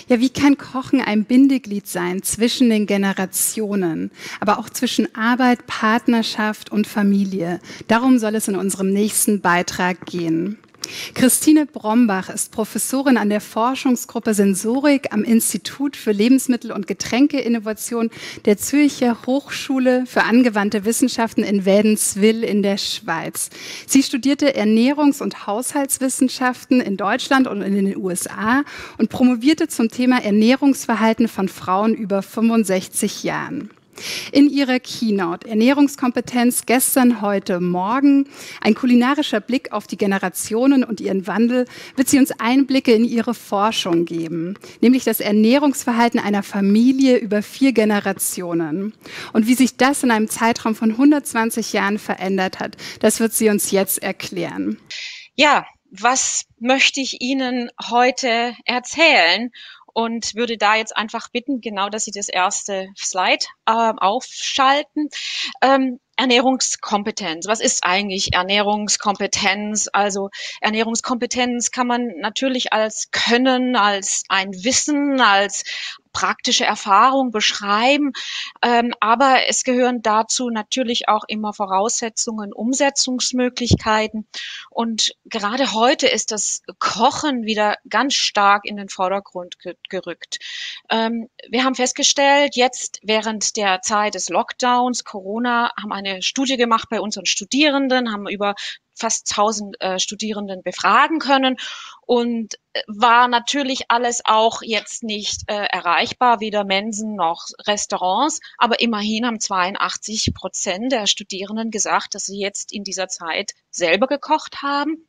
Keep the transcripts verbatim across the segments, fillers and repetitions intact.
Ja, wie kann Kochen ein Bindeglied sein zwischen den Generationen, aber auch zwischen Arbeit, Partnerschaft und Familie? Darum soll es in unserem nächsten Beitrag gehen. Christine Brombach ist Professorin an der Forschungsgruppe Sensorik am Institut für Lebensmittel- und Getränkeinnovation der Zürcher Hochschule für angewandte Wissenschaften in Wädenswil in der Schweiz. Sie studierte Ernährungs- und Haushaltswissenschaften in Deutschland und in den U S A und promovierte zum Thema Ernährungsverhalten von Frauen über fünfundsechzig Jahren. In ihrer Keynote Ernährungskompetenz gestern, heute, morgen, ein kulinarischer Blick auf die Generationen und ihren Wandel, wird sie uns Einblicke in ihre Forschung geben, nämlich das Ernährungsverhalten einer Familie über vier Generationen. Und wie sich das in einem Zeitraum von hundertzwanzig Jahren verändert hat, das wird sie uns jetzt erklären. Ja, was möchte ich Ihnen heute erzählen? Und würde da jetzt einfach bitten, genau, dass Sie das erste Slide äh, aufschalten. Ähm, Ernährungskompetenz. Was ist eigentlich Ernährungskompetenz? Also Ernährungskompetenz kann man natürlich als Können, als ein Wissen, als praktische Erfahrung beschreiben. Ähm, aber es gehören dazu natürlich auch immer Voraussetzungen, Umsetzungsmöglichkeiten. Und gerade heute ist das Kochen wieder ganz stark in den Vordergrund ge gerückt. Ähm, wir haben festgestellt, jetzt während der Zeit des Lockdowns, Corona, haben eine Studie gemacht bei unseren Studierenden, haben über fast tausend äh, Studierenden befragen können und war natürlich alles auch jetzt nicht äh, erreichbar, weder Mensen noch Restaurants, aber immerhin haben zweiundachtzig Prozent der Studierenden gesagt, dass sie jetzt in dieser Zeit selber gekocht haben.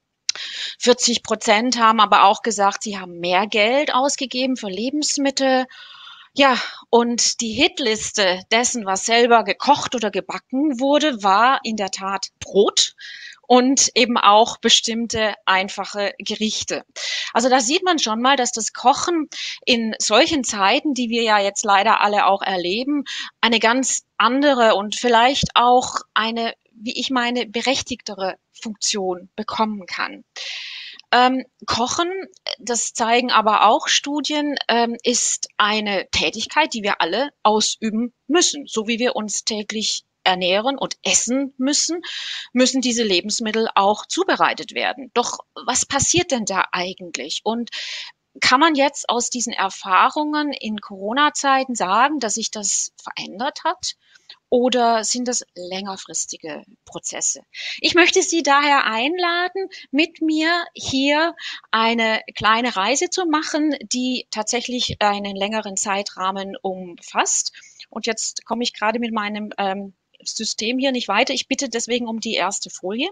vierzig Prozent haben aber auch gesagt, sie haben mehr Geld ausgegeben für Lebensmittel. Ja, und die Hitliste dessen, was selber gekocht oder gebacken wurde, war in der Tat Brot und eben auch bestimmte einfache Gerichte. Also da sieht man schon mal, dass das Kochen in solchen Zeiten, die wir ja jetzt leider alle auch erleben, eine ganz andere und vielleicht auch eine, wie ich meine, berechtigtere Funktion bekommen kann. Ähm, Kochen, das zeigen aber auch Studien, ähm, ist eine Tätigkeit, die wir alle ausüben müssen. So wie wir uns täglich ernähren und essen müssen, müssen diese Lebensmittel auch zubereitet werden. Doch was passiert denn da eigentlich? Und kann man jetzt aus diesen Erfahrungen in Corona-Zeiten sagen, dass sich das verändert hat? Oder sind das längerfristige Prozesse? Ich möchte Sie daher einladen, mit mir hier eine kleine Reise zu machen, die tatsächlich einen längeren Zeitrahmen umfasst. Und jetzt komme ich gerade mit meinem ähm, System hier nicht weiter. Ich bitte deswegen um die erste Folie.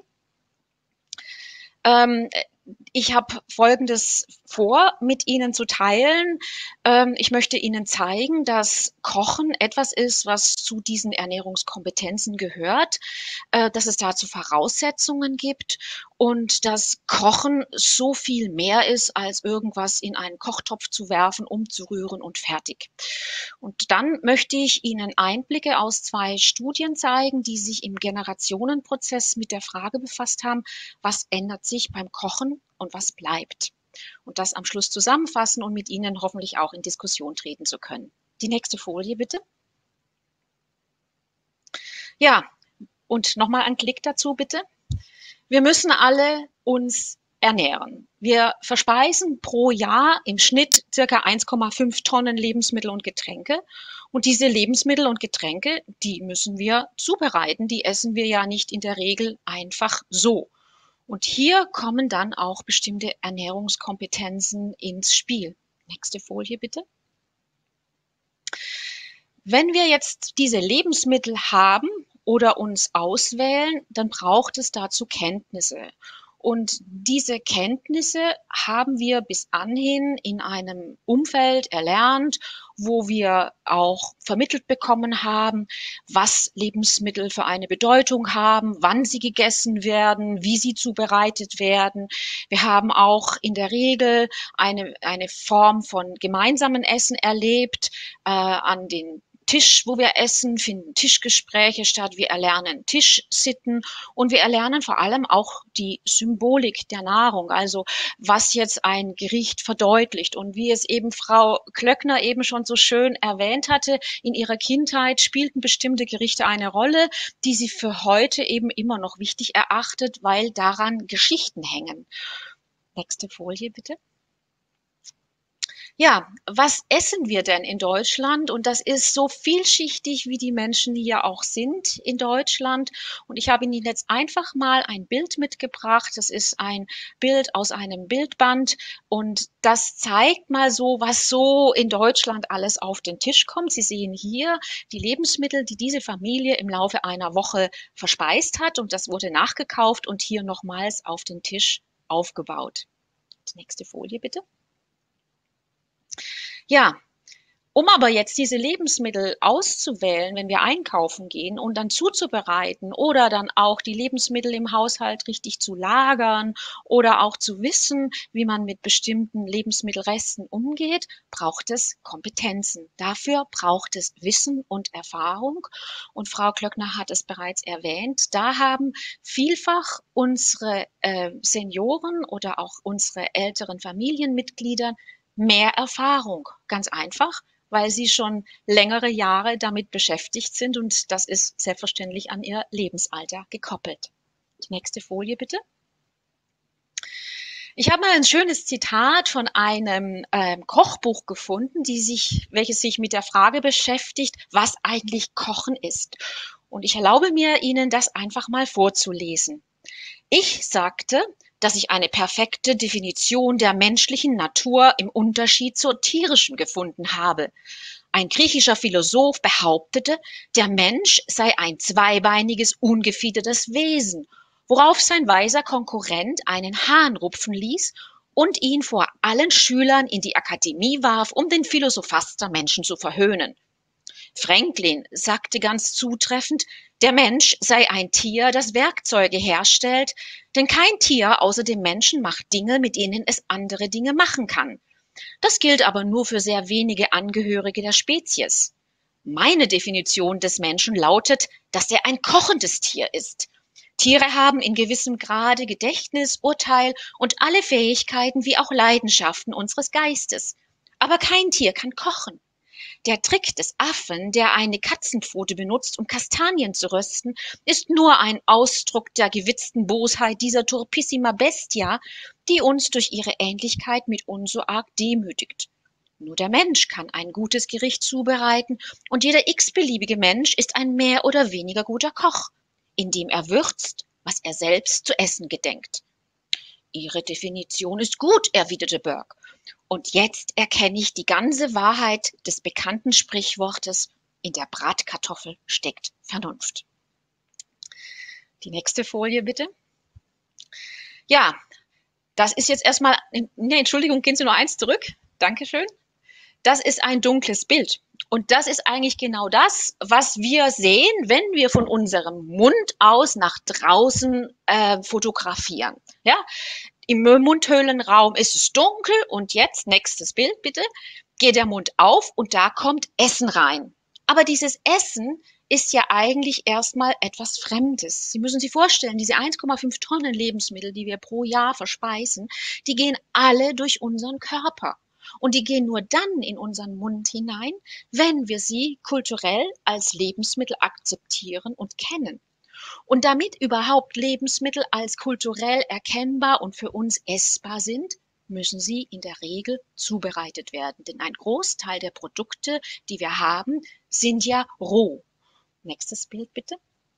Ähm, ich habe Folgendes vor, mit Ihnen zu teilen. Ähm, ich möchte Ihnen zeigen, dass Kochen etwas ist, was zu diesen Ernährungskompetenzen gehört, äh, dass es dazu Voraussetzungen gibt und dass Kochen so viel mehr ist, als irgendwas in einen Kochtopf zu werfen, umzurühren und fertig. Und dann möchte ich Ihnen Einblicke aus zwei Studien zeigen, die sich im Generationenprozess mit der Frage befasst haben, was ändert sich beim Kochen und was bleibt. Und das am Schluss zusammenfassen und mit Ihnen hoffentlich auch in Diskussion treten zu können. Die nächste Folie bitte. Ja, und nochmal ein Klick dazu bitte. Wir müssen alle uns ernähren. Wir verspeisen pro Jahr im Schnitt circa eins Komma fünf Tonnen Lebensmittel und Getränke. Und diese Lebensmittel und Getränke, die müssen wir zubereiten. Die essen wir ja nicht in der Regel einfach so. Und hier kommen dann auch bestimmte Ernährungskompetenzen ins Spiel. Nächste Folie bitte. Wenn wir jetzt diese Lebensmittel haben oder uns auswählen, dann braucht es dazu Kenntnisse. Und diese Kenntnisse haben wir bis anhin in einem Umfeld erlernt, wo wir auch vermittelt bekommen haben, was Lebensmittel für eine Bedeutung haben, wann sie gegessen werden, wie sie zubereitet werden. Wir haben auch in der Regel eine, eine Form von gemeinsamen Essen erlebt, äh, an den Tisch, wo wir essen, finden Tischgespräche statt. Wir erlernen Tischsitten und wir erlernen vor allem auch die Symbolik der Nahrung, also was jetzt ein Gericht verdeutlicht. Und wie es eben Frau Klöckner eben schon so schön erwähnt hatte, in ihrer Kindheit spielten bestimmte Gerichte eine Rolle, die sie für heute eben immer noch wichtig erachtet, weil daran Geschichten hängen. Nächste Folie bitte. Ja, was essen wir denn in Deutschland? Und das ist so vielschichtig, wie die Menschen hier auch sind in Deutschland. Und ich habe Ihnen jetzt einfach mal ein Bild mitgebracht. Das ist ein Bild aus einem Bildband. Und das zeigt mal so, was so in Deutschland alles auf den Tisch kommt. Sie sehen hier die Lebensmittel, die diese Familie im Laufe einer Woche verspeist hat. Und das wurde nachgekauft und hier nochmals auf den Tisch aufgebaut. Die nächste Folie bitte. Ja, um aber jetzt diese Lebensmittel auszuwählen, wenn wir einkaufen gehen und dann zuzubereiten oder dann auch die Lebensmittel im Haushalt richtig zu lagern oder auch zu wissen, wie man mit bestimmten Lebensmittelresten umgeht, braucht es Kompetenzen. Dafür braucht es Wissen und Erfahrung. Und Frau Klöckner hat es bereits erwähnt, da haben vielfach unsere äh, Senioren oder auch unsere älteren Familienmitglieder mehr Erfahrung. Ganz einfach, weil sie schon längere Jahre damit beschäftigt sind und das ist selbstverständlich an ihr Lebensalter gekoppelt. Die nächste Folie bitte. Ich habe mal ein schönes Zitat von einem ähm, Kochbuch gefunden, die sich, welches sich mit der Frage beschäftigt, was eigentlich Kochen ist. Und ich erlaube mir, Ihnen das einfach mal vorzulesen. Ich sagte, dass ich eine perfekte Definition der menschlichen Natur im Unterschied zur tierischen gefunden habe. Ein griechischer Philosoph behauptete, der Mensch sei ein zweibeiniges, ungefiedertes Wesen, worauf sein weiser Konkurrent einen Hahn rupfen ließ und ihn vor allen Schülern in die Akademie warf, um den Philosophast der Menschen zu verhöhnen. Franklin sagte ganz zutreffend, der Mensch sei ein Tier, das Werkzeuge herstellt, denn kein Tier außer dem Menschen macht Dinge, mit denen es andere Dinge machen kann. Das gilt aber nur für sehr wenige Angehörige der Spezies. Meine Definition des Menschen lautet, dass er ein kochendes Tier ist. Tiere haben in gewissem Grade Gedächtnis, Urteil und alle Fähigkeiten wie auch Leidenschaften unseres Geistes. Aber kein Tier kann kochen. Der Trick des Affen, der eine Katzenpfote benutzt, um Kastanien zu rösten, ist nur ein Ausdruck der gewitzten Bosheit dieser Turpissima Bestia, die uns durch ihre Ähnlichkeit mit uns so arg demütigt. Nur der Mensch kann ein gutes Gericht zubereiten und jeder x-beliebige Mensch ist ein mehr oder weniger guter Koch, indem er würzt, was er selbst zu essen gedenkt. Ihre Definition ist gut, erwiderte Burke. Und jetzt erkenne ich die ganze Wahrheit des bekannten Sprichwortes, in der Bratkartoffel steckt Vernunft. Die nächste Folie bitte. Ja, das ist jetzt erstmal, nee, Entschuldigung, gehen Sie nur eins zurück. Dankeschön. Das ist ein dunkles Bild. Und das ist eigentlich genau das, was wir sehen, wenn wir von unserem Mund aus nach draußen äh, fotografieren. Ja, im Mundhöhlenraum ist es dunkel und jetzt, nächstes Bild bitte, geht der Mund auf und da kommt Essen rein. Aber dieses Essen ist ja eigentlich erstmal etwas Fremdes. Sie müssen sich vorstellen, diese eins Komma fünf Tonnen Lebensmittel, die wir pro Jahr verspeisen, die gehen alle durch unseren Körper. Und die gehen nur dann in unseren Mund hinein, wenn wir sie kulturell als Lebensmittel akzeptieren und kennen. Und damit überhaupt Lebensmittel als kulturell erkennbar und für uns essbar sind, müssen sie in der Regel zubereitet werden. Denn ein Großteil der Produkte, die wir haben, sind ja roh. Nächstes Bild bitte.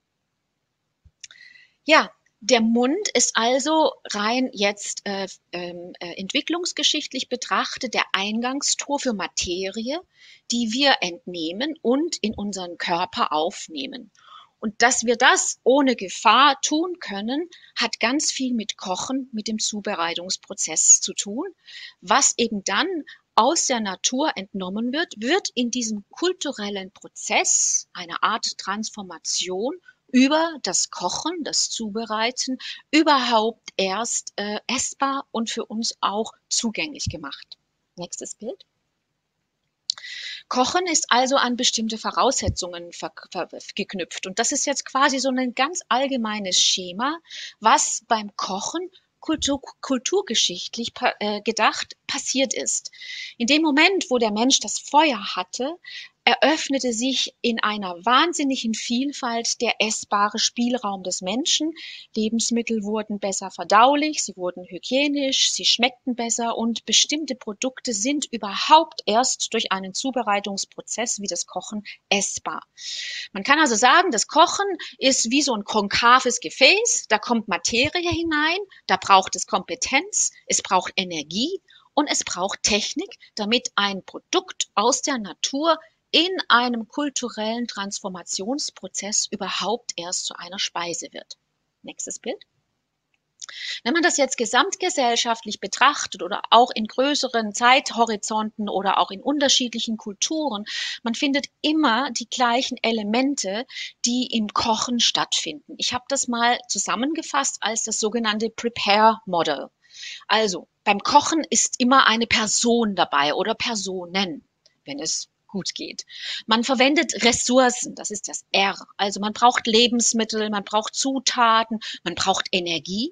Ja, der Mund ist also rein jetzt äh, äh, entwicklungsgeschichtlich betrachtet der Eingangstor für Materie, die wir entnehmen und in unseren Körper aufnehmen. Und dass wir das ohne Gefahr tun können, hat ganz viel mit Kochen, mit dem Zubereitungsprozess zu tun. Was eben dann aus der Natur entnommen wird, wird in diesem kulturellen Prozess, eine Art Transformation, über das Kochen, das Zubereiten, überhaupt erst äh, essbar und für uns auch zugänglich gemacht. Nächstes Bild. Kochen ist also an bestimmte Voraussetzungen geknüpft. Und das ist jetzt quasi so ein ganz allgemeines Schema, was beim Kochen Kultur, kulturgeschichtlich äh, gedacht passiert ist. In dem Moment, wo der Mensch das Feuer hatte, eröffnete sich in einer wahnsinnigen Vielfalt der essbare Spielraum des Menschen. Lebensmittel wurden besser verdaulich, sie wurden hygienisch, sie schmeckten besser und bestimmte Produkte sind überhaupt erst durch einen Zubereitungsprozess wie das Kochen essbar. Man kann also sagen, das Kochen ist wie so ein konkaves Gefäß, da kommt Materie hinein, da braucht es Kompetenz, es braucht Energie und es braucht Technik, damit ein Produkt aus der Natur in einem kulturellen Transformationsprozess überhaupt erst zu einer Speise wird. Nächstes Bild. Wenn man das jetzt gesamtgesellschaftlich betrachtet oder auch in größeren Zeithorizonten oder auch in unterschiedlichen Kulturen, man findet immer die gleichen Elemente, die im Kochen stattfinden. Ich habe das mal zusammengefasst als das sogenannte Prepare Model. Also beim Kochen ist immer eine Person dabei oder Personen, wenn es gut geht. Man verwendet Ressourcen, das ist das R. Also man braucht Lebensmittel, man braucht Zutaten, man braucht Energie.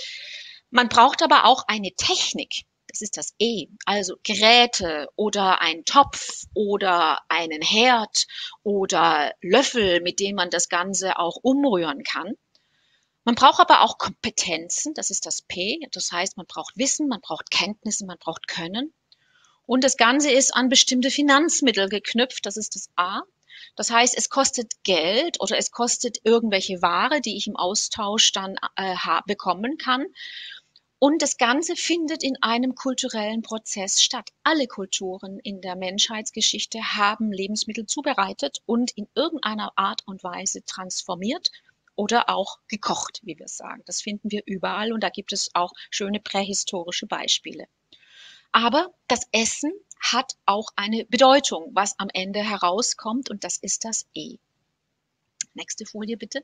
Man braucht aber auch eine Technik, das ist das E, also Geräte oder ein Topf oder einen Herd oder Löffel, mit dem man das Ganze auch umrühren kann. Man braucht aber auch Kompetenzen, das ist das P, das heißt, man braucht Wissen, man braucht Kenntnisse, man braucht Können. Und das Ganze ist an bestimmte Finanzmittel geknüpft, das ist das A. Das heißt, es kostet Geld oder es kostet irgendwelche Ware, die ich im Austausch dann äh, bekommen kann. Und das Ganze findet in einem kulturellen Prozess statt. Alle Kulturen in der Menschheitsgeschichte haben Lebensmittel zubereitet und in irgendeiner Art und Weise transformiert oder auch gekocht, wie wir sagen. Das finden wir überall und da gibt es auch schöne prähistorische Beispiele. Aber das Essen hat auch eine Bedeutung, was am Ende herauskommt, und das ist das E. Nächste Folie bitte.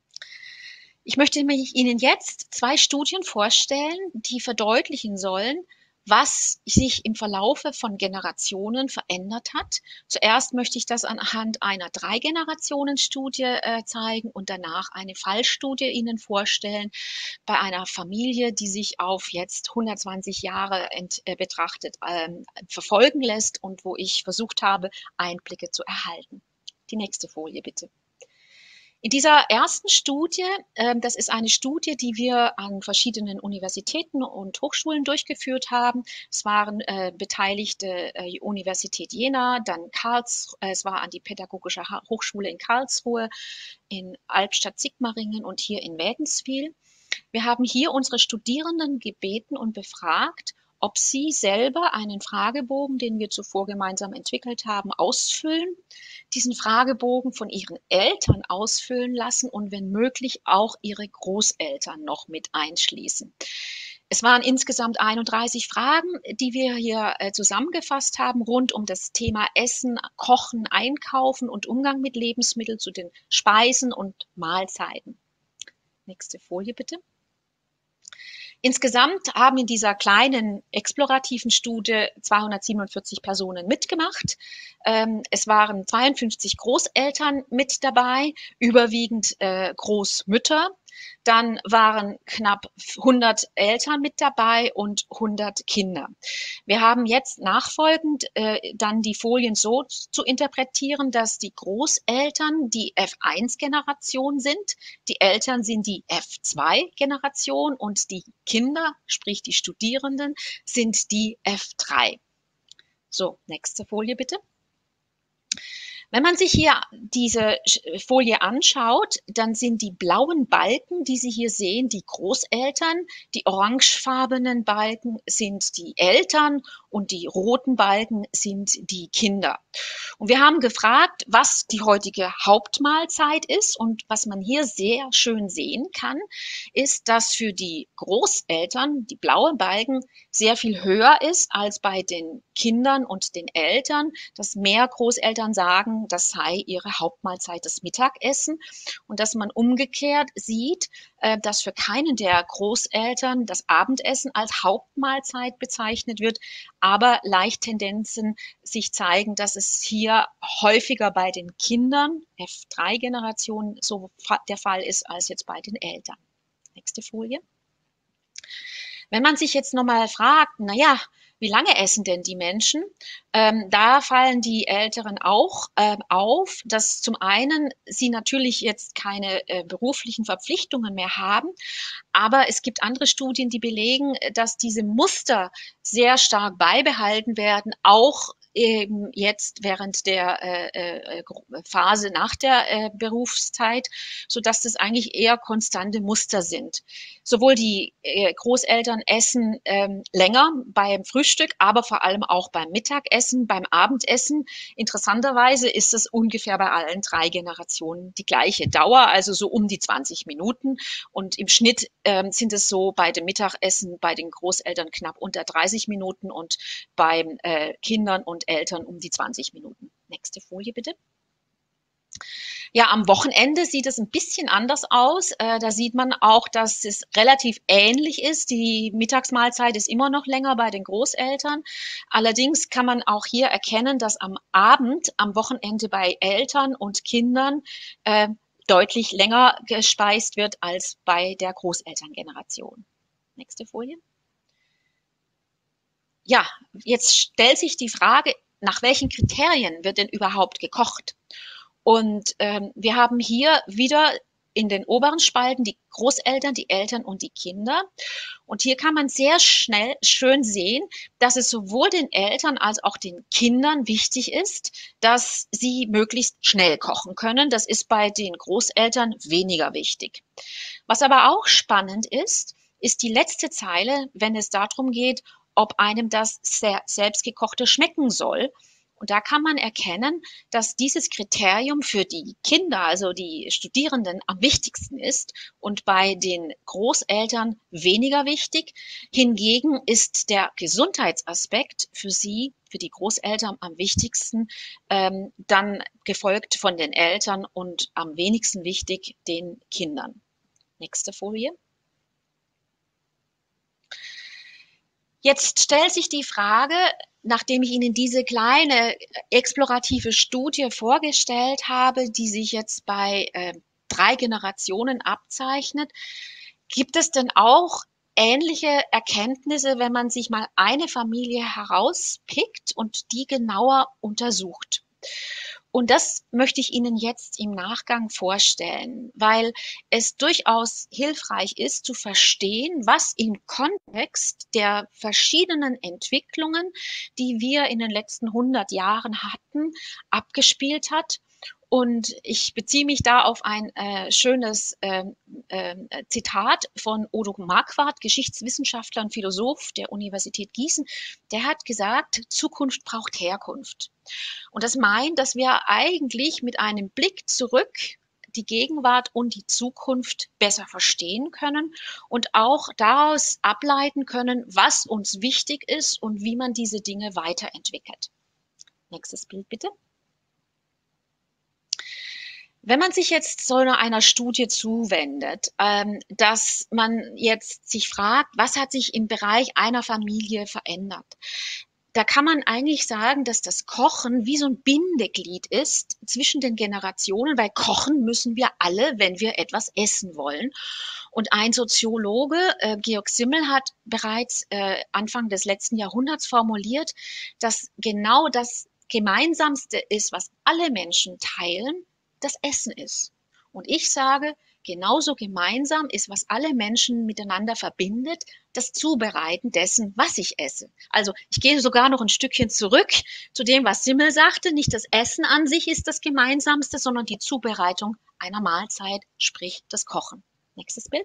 Ich möchte Ihnen jetzt zwei Studien vorstellen, die verdeutlichen sollen, was sich im Verlaufe von Generationen verändert hat. Zuerst möchte ich das anhand einer Drei-Generationen-Studie äh, zeigen und danach eine Fallstudie Ihnen vorstellen bei einer Familie, die sich auf jetzt hundertzwanzig Jahre ent, äh, betrachtet ähm, verfolgen lässt und wo ich versucht habe, Einblicke zu erhalten. Die nächste Folie bitte. In dieser ersten Studie, äh, das ist eine Studie, die wir an verschiedenen Universitäten und Hochschulen durchgeführt haben. Es waren äh, beteiligte äh, Universität Jena, dann Karls, äh, es war an die Pädagogische Hochschule in Karlsruhe, in Albstadt-Sigmaringen und hier in Wädenswil. Wir haben hier unsere Studierenden gebeten und befragt, ob sie selber einen Fragebogen, den wir zuvor gemeinsam entwickelt haben, ausfüllen, diesen Fragebogen von ihren Eltern ausfüllen lassen und wenn möglich auch ihre Großeltern noch mit einschließen. Es waren insgesamt einunddreißig Fragen, die wir hier äh, zusammengefasst haben, rund um das Thema Essen, Kochen, Einkaufen und Umgang mit Lebensmitteln zu den Speisen und Mahlzeiten. Nächste Folie bitte. Insgesamt haben in dieser kleinen explorativen Studie zweihundertsiebenundvierzig Personen mitgemacht. Ähm, es waren zweiundfünfzig Großeltern mit dabei, überwiegend äh, Großmütter. Dann waren knapp hundert Eltern mit dabei und hundert Kinder. Wir haben jetzt nachfolgend äh, dann die Folien so zu interpretieren, dass die Großeltern die F eins Generation sind, die Eltern sind die F zwei Generation und die Kinder, sprich die Studierenden, sind die F drei. So, nächste Folie bitte. Wenn man sich hier diese Folie anschaut, dann sind die blauen Balken, die Sie hier sehen, die Großeltern, die orangefarbenen Balken sind die Eltern und die roten Balken sind die Kinder. Und wir haben gefragt, was die heutige Hauptmahlzeit ist und was man hier sehr schön sehen kann, ist, dass für die Großeltern die blauen Balken sehr viel höher ist als bei den Kindern und den Eltern, dass mehr Großeltern sagen, das sei ihre Hauptmahlzeit das Mittagessen und dass man umgekehrt sieht, dass für keinen der Großeltern das Abendessen als Hauptmahlzeit bezeichnet wird, aber leicht Tendenzen sich zeigen, dass es hier häufiger bei den Kindern, F drei Generation, so der Fall ist, als jetzt bei den Eltern. Nächste Folie. Wenn man sich jetzt nochmal fragt, na ja, wie lange essen denn die Menschen? Ähm, da fallen die Älteren auch äh, auf, dass zum einen sie natürlich jetzt keine äh, beruflichen Verpflichtungen mehr haben, aber es gibt andere Studien, die belegen, dass diese Muster sehr stark beibehalten werden, auch eben jetzt während der äh, äh, Phase nach der äh, Berufszeit, so dass das eigentlich eher konstante Muster sind. Sowohl die äh, Großeltern essen ähm, länger beim Frühstück, aber vor allem auch beim Mittagessen, beim Abendessen. Interessanterweise ist es ungefähr bei allen drei Generationen die gleiche Dauer, also so um die zwanzig Minuten. Und im Schnitt ähm, sind es so bei dem Mittagessen bei den Großeltern knapp unter dreißig Minuten und beim äh, Kindern und Eltern um die zwanzig Minuten. Nächste Folie bitte. Ja, am Wochenende sieht es ein bisschen anders aus. Äh, da sieht man auch, dass es relativ ähnlich ist. Die Mittagsmahlzeit ist immer noch länger bei den Großeltern. Allerdings kann man auch hier erkennen, dass am Abend, am Wochenende bei Eltern und Kindern äh, deutlich länger gespeist wird als bei der Großelterngeneration. Nächste Folie. Ja, jetzt stellt sich die Frage, nach welchen Kriterien wird denn überhaupt gekocht? Und ähm, wir haben hier wieder in den oberen Spalten die Großeltern, die Eltern und die Kinder. Und hier kann man sehr schnell schön sehen, dass es sowohl den Eltern als auch den Kindern wichtig ist, dass sie möglichst schnell kochen können. Das ist bei den Großeltern weniger wichtig. Was aber auch spannend ist, ist die letzte Zeile, wenn es darum geht, ob einem das selbstgekochte schmecken soll. Und da kann man erkennen, dass dieses Kriterium für die Kinder, also die Studierenden, am wichtigsten ist und bei den Großeltern weniger wichtig. Hingegen ist der Gesundheitsaspekt für sie, für die Großeltern am wichtigsten, ähm, dann gefolgt von den Eltern und am wenigsten wichtig den Kindern. Nächste Folie. Jetzt stellt sich die Frage, nachdem ich Ihnen diese kleine explorative Studie vorgestellt habe, die sich jetzt bei äh, drei Generationen abzeichnet, gibt es denn auch ähnliche Erkenntnisse, wenn man sich mal eine Familie herauspickt und die genauer untersucht? Und das möchte ich Ihnen jetzt im Nachgang vorstellen, weil es durchaus hilfreich ist zu verstehen, was im Kontext der verschiedenen Entwicklungen, die wir in den letzten hundert Jahren hatten, abgespielt hat. Und ich beziehe mich da auf ein äh, schönes äh, äh, Zitat von Odo Marquardt, Geschichtswissenschaftler und Philosoph der Universität Gießen. Der hat gesagt, Zukunft braucht Herkunft. Und das meint, dass wir eigentlich mit einem Blick zurück die Gegenwart und die Zukunft besser verstehen können und auch daraus ableiten können, was uns wichtig ist und wie man diese Dinge weiterentwickelt. Nächstes Bild bitte. Wenn man sich jetzt so einer Studie zuwendet, ähm, dass man jetzt sich fragt, was hat sich im Bereich einer Familie verändert? Da kann man eigentlich sagen, dass das Kochen wie so ein Bindeglied ist zwischen den Generationen, weil kochen müssen wir alle, wenn wir etwas essen wollen. Und ein Soziologe, äh, Georg Simmel, hat bereits äh, Anfang des letzten Jahrhunderts formuliert, dass genau das Gemeinsamste ist, was alle Menschen teilen, das Essen ist. Und ich sage, genauso gemeinsam ist, was alle Menschen miteinander verbindet, das Zubereiten dessen, was ich esse. Also ich gehe sogar noch ein Stückchen zurück zu dem, was Simmel sagte. Nicht das Essen an sich ist das Gemeinsamste, sondern die Zubereitung einer Mahlzeit, sprich das Kochen. Nächstes Bild.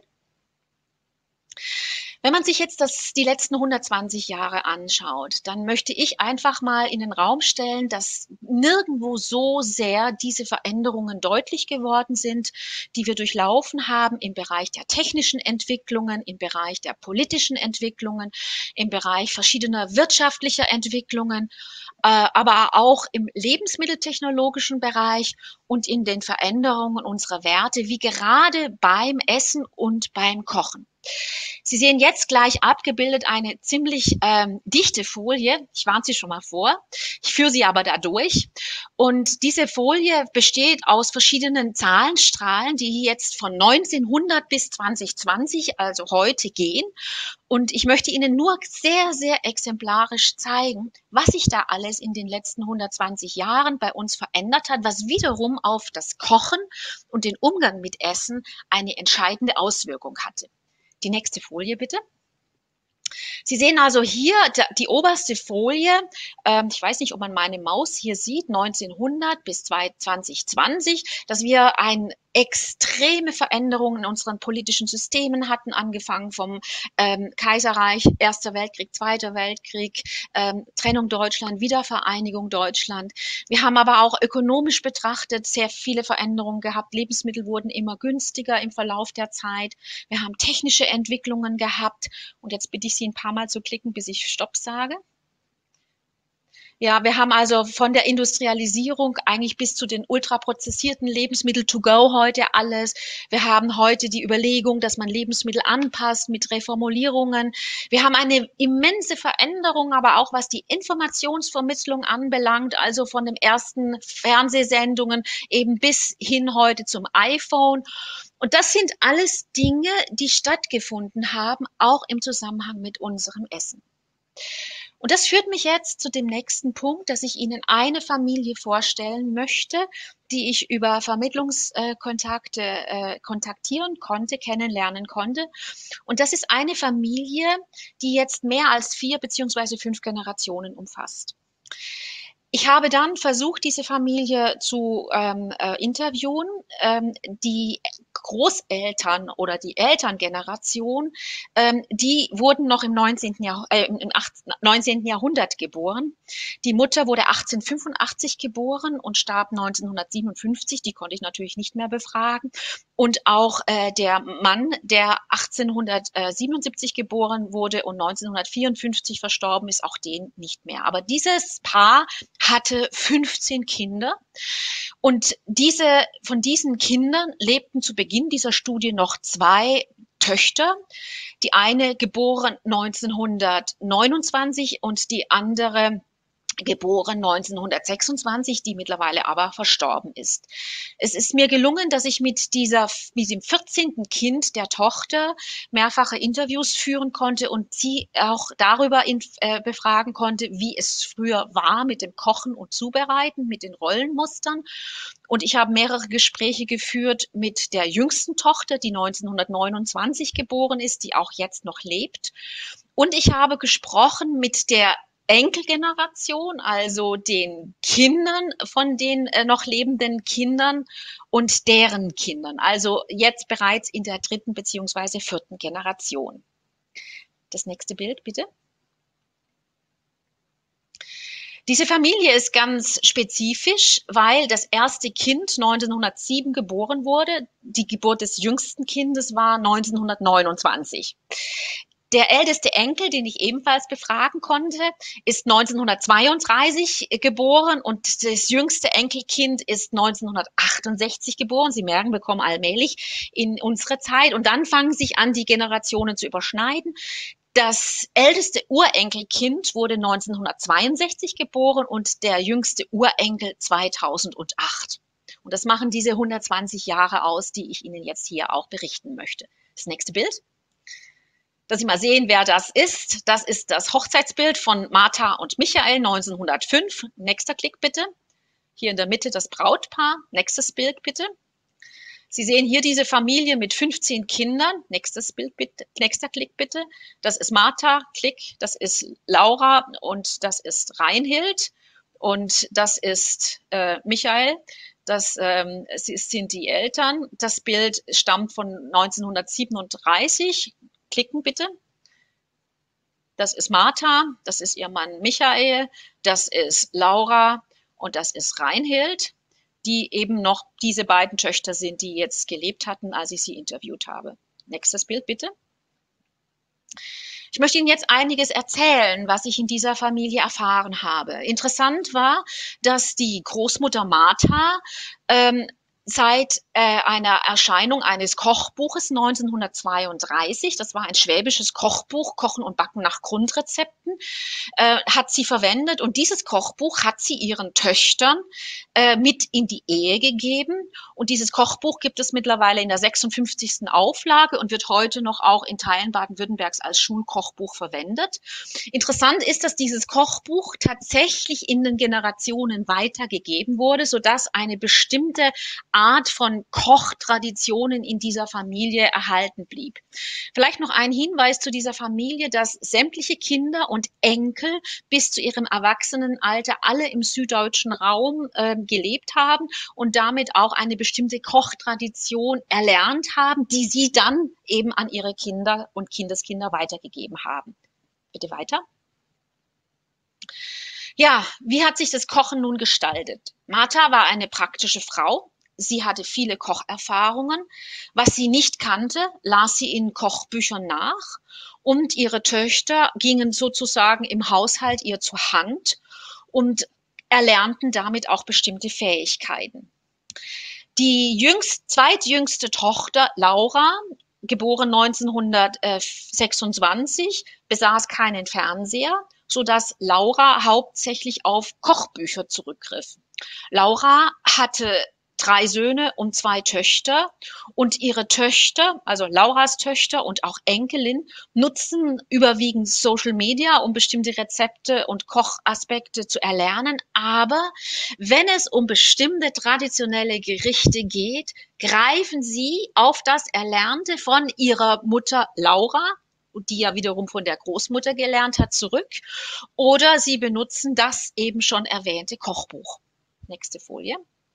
Wenn man sich jetzt das, die letzten hundertzwanzig Jahre anschaut, dann möchte ich einfach mal in den Raum stellen, dass nirgendwo so sehr diese Veränderungen deutlich geworden sind, die wir durchlaufen haben im Bereich der technischen Entwicklungen, im Bereich der politischen Entwicklungen, im Bereich verschiedener wirtschaftlicher Entwicklungen, äh, aber auch im lebensmitteltechnologischen Bereich und in den Veränderungen unserer Werte, wie gerade beim Essen und beim Kochen. Sie sehen jetzt gleich abgebildet eine ziemlich ähm, dichte Folie. Ich warne Sie schon mal vor. Ich führe Sie aber da durch. Und diese Folie besteht aus verschiedenen Zahlenstrahlen, die jetzt von neunzehnhundert bis zwanzig zwanzig, also heute, gehen. Und ich möchte Ihnen nur sehr, sehr exemplarisch zeigen, was sich da alles in den letzten hundertzwanzig Jahren bei uns verändert hat, was wiederum auf das Kochen und den Umgang mit Essen eine entscheidende Auswirkung hatte. Die nächste Folie bitte. Sie sehen also hier die oberste Folie, ähm, ich weiß nicht, ob man meine Maus hier sieht, neunzehnhundert bis zwanzig zwanzig, dass wir eine extreme Veränderung in unseren politischen Systemen hatten, angefangen vom ähm, Kaiserreich, Erster Weltkrieg, Zweiter Weltkrieg, ähm, Trennung Deutschland, Wiedervereinigung Deutschland. Wir haben aber auch ökonomisch betrachtet sehr viele Veränderungen gehabt. Lebensmittel wurden immer günstiger im Verlauf der Zeit. Wir haben technische Entwicklungen gehabt. Und jetzt bitte ich Sie ein paar Mal zu klicken, bis ich Stopp sage. Ja, wir haben also von der Industrialisierung eigentlich bis zu den ultraprozessierten Lebensmitteln to go heute alles. Wir haben heute die Überlegung, dass man Lebensmittel anpasst mit Reformulierungen. Wir haben eine immense Veränderung, aber auch was die Informationsvermittlung anbelangt, also von den ersten Fernsehsendungen eben bis hin heute zum iPhone. Und das sind alles Dinge, die stattgefunden haben, auch im Zusammenhang mit unserem Essen. Und das führt mich jetzt zu dem nächsten Punkt, dass ich Ihnen eine Familie vorstellen möchte, die ich über Vermittlungskontakte äh, kontaktieren konnte, kennenlernen konnte. Und das ist eine Familie, die jetzt mehr als vier beziehungsweise fünf Generationen umfasst. Ich habe dann versucht, diese Familie zu ähm, äh, interviewen. Ähm, die Großeltern oder die Elterngeneration, ähm, die wurden noch im neunzehnten. Jahr, äh, im neunzehnten. Jahrhundert geboren. Die Mutter wurde achtzehnhundertfünfundachtzig geboren und starb neunzehnhundertsiebenundfünfzig. Die konnte ich natürlich nicht mehr befragen. Und auch äh, der Mann, der achtzehnhundertsiebenundsiebzig geboren wurde und neunzehnhundertvierundfünfzig verstorben ist, auch den nicht mehr. Aber dieses Paar hatte fünfzehn Kinder und diese, von diesen Kindern lebten zu Beginn dieser Studie noch zwei Töchter. Die eine geboren neunzehnhundertneunundzwanzig und die andere geboren neunzehnhundertsechsundzwanzig, die mittlerweile aber verstorben ist. Es ist mir gelungen, dass ich mit dieser, mit dem vierzehnten Kind der Tochter mehrfache Interviews führen konnte und sie auch darüber in, äh, befragen konnte, wie es früher war mit dem Kochen und Zubereiten, mit den Rollenmustern. Und ich habe mehrere Gespräche geführt mit der jüngsten Tochter, die neunzehnhundertneunundzwanzig geboren ist, die auch jetzt noch lebt. Und ich habe gesprochen mit der Enkelgeneration, also den Kindern von den äh, noch lebenden Kindern und deren Kindern, also jetzt bereits in der dritten beziehungsweise vierten Generation. Das nächste Bild, bitte. Diese Familie ist ganz spezifisch, weil das erste Kind neunzehnhundertsieben geboren wurde. Die Geburt des jüngsten Kindes war neunzehnhundertneunundzwanzig. Der älteste Enkel, den ich ebenfalls befragen konnte, ist neunzehnhundertzweiunddreißig geboren und das jüngste Enkelkind ist neunzehnhundertachtundsechzig geboren. Sie merken, wir kommen allmählich in unsere Zeit und dann fangen sich an, die Generationen zu überschneiden. Das älteste Urenkelkind wurde neunzehnhundertzweiundsechzig geboren und der jüngste Urenkel zweitausendacht. Und das machen diese hundertzwanzig Jahre aus, die ich Ihnen jetzt hier auch berichten möchte. Das nächste Bild. Dass Sie mal sehen, wer das ist. Das ist das Hochzeitsbild von Martha und Michael neunzehnhundertfünf. Nächster Klick bitte. Hier in der Mitte das Brautpaar. Nächstes Bild bitte. Sie sehen hier diese Familie mit fünfzehn Kindern. Nächstes Bild bitte. Nächster Klick bitte. Das ist Martha, Klick. Das ist Laura und das ist Reinhild. Und das ist äh, Michael. Das ähm, sind die Eltern. Das Bild stammt von neunzehnhundertsiebenunddreißig. Klicken bitte. Das ist Martha, das ist ihr Mann Michael, das ist Laura und das ist Reinhild, die eben noch diese beiden Töchter sind, die jetzt gelebt hatten, als ich sie interviewt habe. Nächstes Bild bitte. Ich möchte Ihnen jetzt einiges erzählen, was ich in dieser Familie erfahren habe. Interessant war, dass die Großmutter Martha ähm, seit äh, einer Erscheinung eines Kochbuches neunzehnhundertzweiunddreißig, das war ein schwäbisches Kochbuch, Kochen und Backen nach Grundrezepten, äh, hat sie verwendet. Und dieses Kochbuch hat sie ihren Töchtern äh, mit in die Ehe gegeben. Und dieses Kochbuch gibt es mittlerweile in der sechsundfünfzigsten Auflage und wird heute noch auch in Teilen Baden-Württembergs als Schulkochbuch verwendet. Interessant ist, dass dieses Kochbuch tatsächlich in den Generationen weitergegeben wurde, sodass eine bestimmte Art von Kochtraditionen in dieser Familie erhalten blieb. Vielleicht noch ein Hinweis zu dieser Familie, dass sämtliche Kinder und Enkel bis zu ihrem Erwachsenenalter alle im süddeutschen Raum äh, gelebt haben und damit auch eine bestimmte Kochtradition erlernt haben, die sie dann eben an ihre Kinder und Kindeskinder weitergegeben haben. Bitte weiter. Ja, wie hat sich das Kochen nun gestaltet? Martha war eine praktische Frau. Sie hatte viele Kocherfahrungen. Was sie nicht kannte, las sie in Kochbüchern nach. Und ihre Töchter gingen sozusagen im Haushalt ihr zur Hand und erlernten damit auch bestimmte Fähigkeiten. Die jüngst, zweitjüngste Tochter, Laura, geboren neunzehnhundertsechsundzwanzig, besaß keinen Fernseher, sodass Laura hauptsächlich auf Kochbücher zurückgriff. Laura hatte drei Söhne und zwei Töchter und ihre Töchter, also Lauras Töchter und auch Enkelin, nutzen überwiegend Social Media, um bestimmte Rezepte und Kochaspekte zu erlernen. Aber wenn es um bestimmte traditionelle Gerichte geht, greifen sie auf das Erlernte von ihrer Mutter Laura, die ja wiederum von der Großmutter gelernt hat, zurück. Oder sie benutzen das eben schon erwähnte Kochbuch. Nächste Folie.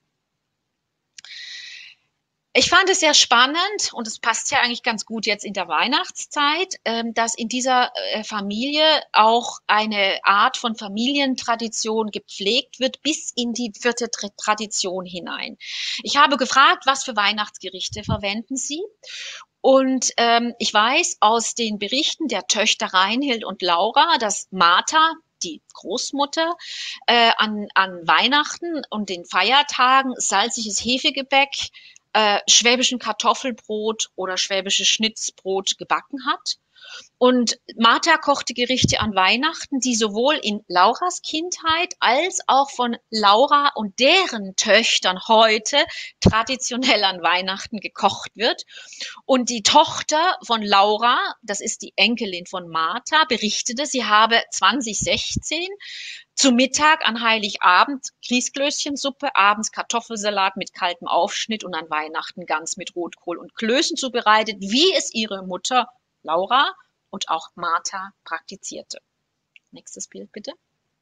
Ich fand es sehr spannend und es passt ja eigentlich ganz gut jetzt in der Weihnachtszeit, dass in dieser Familie auch eine Art von Familientradition gepflegt wird bis in die vierte Tradition hinein. Ich habe gefragt, was für Weihnachtsgerichte verwenden Sie? Und ähm, ich weiß aus den Berichten der Töchter Reinhild und Laura, dass Martha, die Großmutter, äh, an, an Weihnachten und den Feiertagen salziges Hefegebäck, äh, schwäbischen Kartoffelbrot oder schwäbisches Schnitzbrot gebacken hat. Und Martha kochte Gerichte an Weihnachten, die sowohl in Lauras Kindheit als auch von Laura und deren Töchtern heute traditionell an Weihnachten gekocht wird. Und die Tochter von Laura, das ist die Enkelin von Martha, berichtete, sie habe zwanzig sechzehn zu Mittag an Heiligabend Grießklößchensuppe, abends Kartoffelsalat mit kaltem Aufschnitt und an Weihnachten Gans mit Rotkohl und Klößen zubereitet, wie es ihre Mutter Laura und auch Martha praktizierte. Nächstes Bild bitte.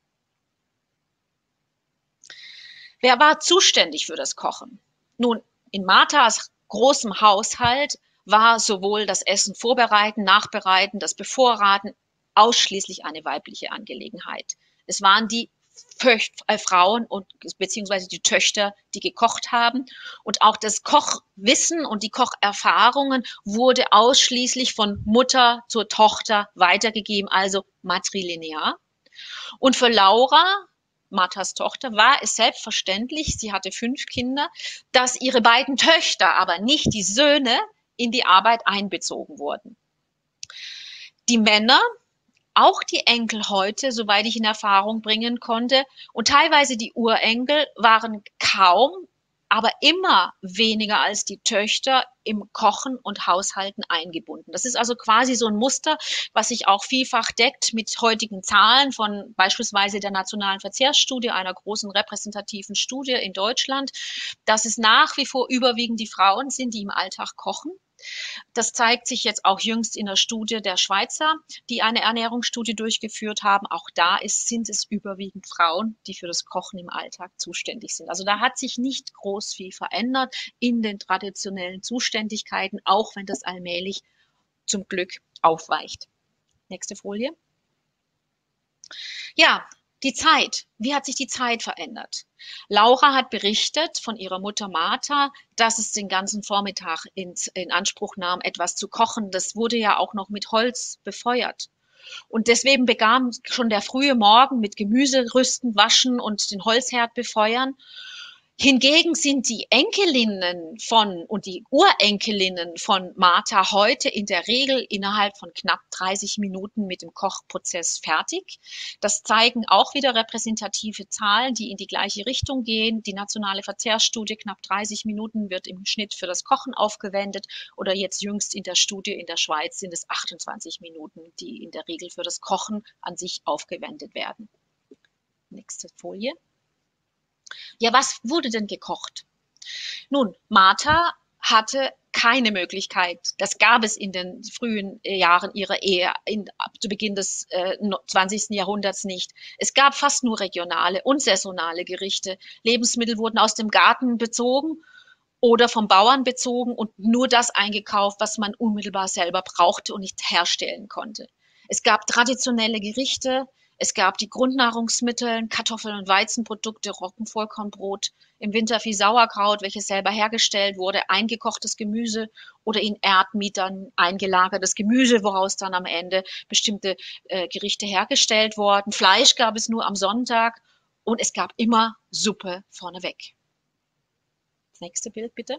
Wer war zuständig für das Kochen? Nun, in Marthas großem Haushalt war sowohl das Essen vorbereiten, nachbereiten, das Bevorraten ausschließlich eine weibliche Angelegenheit. Es waren die Frauen und beziehungsweise die Töchter, die gekocht haben. Und auch das Kochwissen und die Kocherfahrungen wurde ausschließlich von Mutter zur Tochter weitergegeben, also matrilinear. Und für Laura, Marthas Tochter, war es selbstverständlich, sie hatte fünf Kinder, dass ihre beiden Töchter, aber nicht die Söhne, in die Arbeit einbezogen wurden. Die Männer, auch die Enkel heute, soweit ich in Erfahrung bringen konnte, und teilweise die Urenkel waren kaum, aber immer weniger als die Töchter im Kochen und Haushalten eingebunden. Das ist also quasi so ein Muster, was sich auch vielfach deckt mit heutigen Zahlen von beispielsweise der Nationalen Verzehrsstudie, einer großen repräsentativen Studie in Deutschland, dass es nach wie vor überwiegend die Frauen sind, die im Alltag kochen. Das zeigt sich jetzt auch jüngst in der Studie der Schweizer, die eine Ernährungsstudie durchgeführt haben. Auch da ist, sind es überwiegend Frauen, die für das Kochen im Alltag zuständig sind. Also da hat sich nicht groß viel verändert in den traditionellen Zuständigkeiten, auch wenn das allmählich zum Glück aufweicht. Nächste Folie. Ja, die Zeit. Wie hat sich die Zeit verändert? Laura hat berichtet von ihrer Mutter Martha, dass es den ganzen Vormittag in, in Anspruch nahm, etwas zu kochen. Das wurde ja auch noch mit Holz befeuert. Und deswegen begann schon der frühe Morgen mit Gemüse rüsten, waschen und den Holzherd befeuern. Hingegen sind die Enkelinnen von und die Urenkelinnen von Martha heute in der Regel innerhalb von knapp dreißig Minuten mit dem Kochprozess fertig. Das zeigen auch wieder repräsentative Zahlen, die in die gleiche Richtung gehen. Die nationale Verzehrstudie, knapp dreißig Minuten wird im Schnitt für das Kochen aufgewendet, oder jetzt jüngst in der Studie in der Schweiz sind es achtundzwanzig Minuten, die in der Regel für das Kochen an sich aufgewendet werden. Nächste Folie. Ja, was wurde denn gekocht? Nun, Martha hatte keine Möglichkeit, das gab es in den frühen Jahren ihrer Ehe, in, ab zu Beginn des äh, zwanzigsten Jahrhunderts nicht. Es gab fast nur regionale und saisonale Gerichte. Lebensmittel wurden aus dem Garten bezogen oder vom Bauern bezogen und nur das eingekauft, was man unmittelbar selber brauchte und nicht herstellen konnte. Es gab traditionelle Gerichte, es gab die Grundnahrungsmittel, Kartoffeln und Weizenprodukte, Roggenvollkornbrot, im Winter viel Sauerkraut, welches selber hergestellt wurde, eingekochtes Gemüse oder in Erdmietern eingelagertes Gemüse, woraus dann am Ende bestimmte äh, Gerichte hergestellt wurden. Fleisch gab es nur am Sonntag und es gab immer Suppe vorneweg. Das nächste Bild bitte.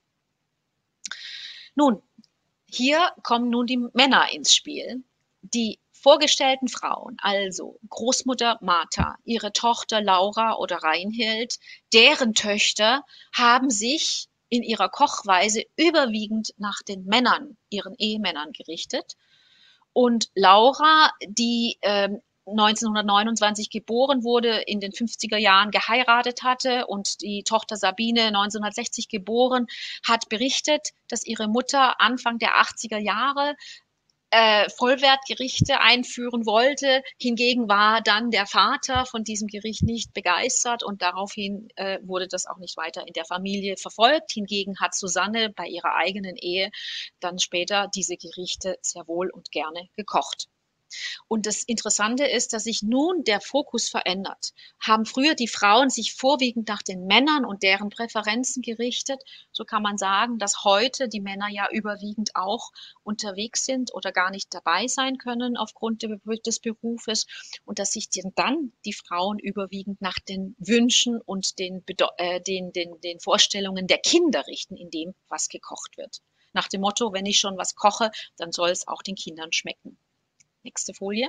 Nun, hier kommen nun die Männer ins Spiel. Die vorgestellten Frauen, also Großmutter Martha, ihre Tochter Laura oder Reinhild, deren Töchter haben sich in ihrer Kochweise überwiegend nach den Männern, ihren Ehemännern gerichtet. Und Laura, die ähm, neunzehnhundertneunundzwanzig geboren wurde, in den fünfziger Jahren geheiratet hatte, und die Tochter Sabine neunzehnhundertsechzig geboren, hat berichtet, dass ihre Mutter Anfang der achtziger Jahre äh, Vollwertgerichte einführen wollte. Hingegen war dann der Vater von diesem Gericht nicht begeistert und daraufhin äh, wurde das auch nicht weiter in der Familie verfolgt. Hingegen hat Susanne bei ihrer eigenen Ehe dann später diese Gerichte sehr wohl und gerne gekocht. Und das Interessante ist, dass sich nun der Fokus verändert. Haben früher die Frauen sich vorwiegend nach den Männern und deren Präferenzen gerichtet, so kann man sagen, dass heute die Männer ja überwiegend auch unterwegs sind oder gar nicht dabei sein können aufgrund des Berufes, und dass sich dann die Frauen überwiegend nach den Wünschen und den, äh, den, den, den Vorstellungen der Kinder richten, in dem, was gekocht wird. Nach dem Motto, wenn ich schon was koche, dann soll es auch den Kindern schmecken. Nächste Folie.